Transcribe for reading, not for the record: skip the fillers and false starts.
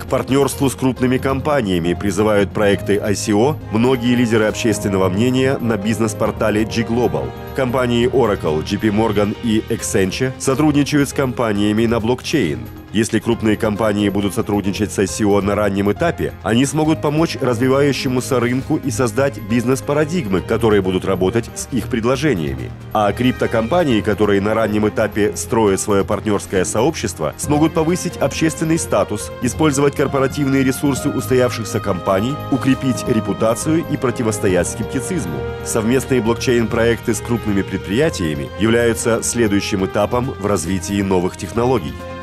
партнерству с крупными компаниями призывают проекты ICO многие лидеры общественного мнения на бизнес-портале G-Global. Компании Oracle, JP Morgan и Accenture сотрудничают с компаниями на блокчейн. Если крупные компании будут сотрудничать с ICO на раннем этапе, они смогут помочь развивающемуся рынку и создать бизнес-парадигмы, которые будут работать с их предложениями. А криптокомпании, которые на раннем этапе строят свое партнерское сообщество, смогут повысить общественный статус, использовать корпоративные ресурсы устоявшихся компаний, укрепить репутацию и противостоять скептицизму. Совместные блокчейн-проекты с крупными предприятиями являются следующим этапом в развитии новых технологий.